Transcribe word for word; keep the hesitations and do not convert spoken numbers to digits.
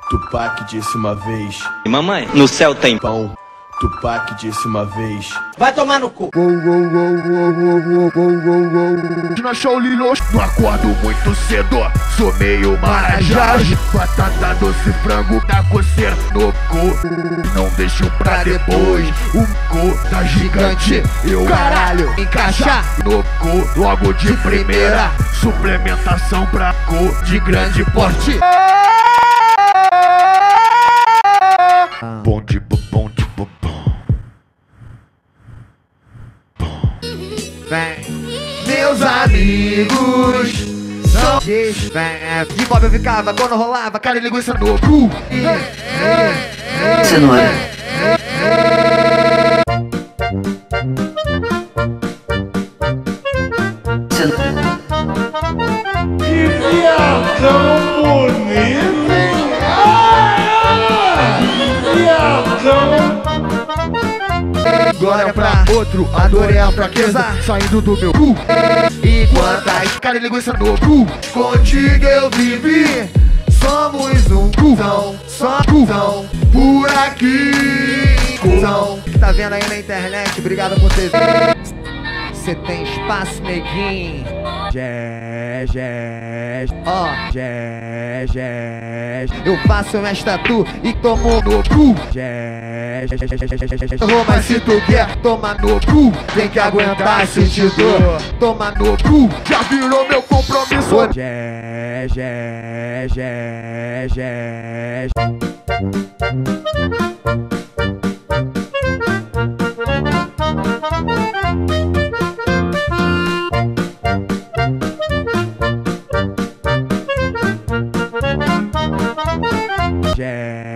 Tupac disse uma vez: E mamãe, no céu tem pão. Tupac disse uma vez: vai tomar no cu. Na Shaolin não acordo muito cedo, sou meio marajá. Batata doce, frango da coceira no cu. Não deixo pra depois um cu da gigante. Eu Caralho, encaixar no cu logo de primeira. Suplementação pra cu de grande porte. Bom de bom de bom. Vem, meus amigos são gays. Vem, de Bob eu ficava quando rolava cara e linguiça no cu. cenoura. Que viadão bonito, hein? Viadão. Glória pra outro, a dor é a fraqueza saindo do meu cu. E quantas cara e linguiça no cu. Contigo eu vivi. Somos um cuzão, só cuzão por aqui. Cuzão que tá vendo aí na internet, obrigado por ter vindo. Cê tem espaço, neguinho. Jé, jé, ó, jé, jé. Eu faço minha tatu e tomo no cu. Jé, jé, jé, jé. Mas se tu quer tomar no cu, tem que aguentar sentir dor. Toma no cu, Já virou meu compromisso. jé, jé, jé, jé. Yeah.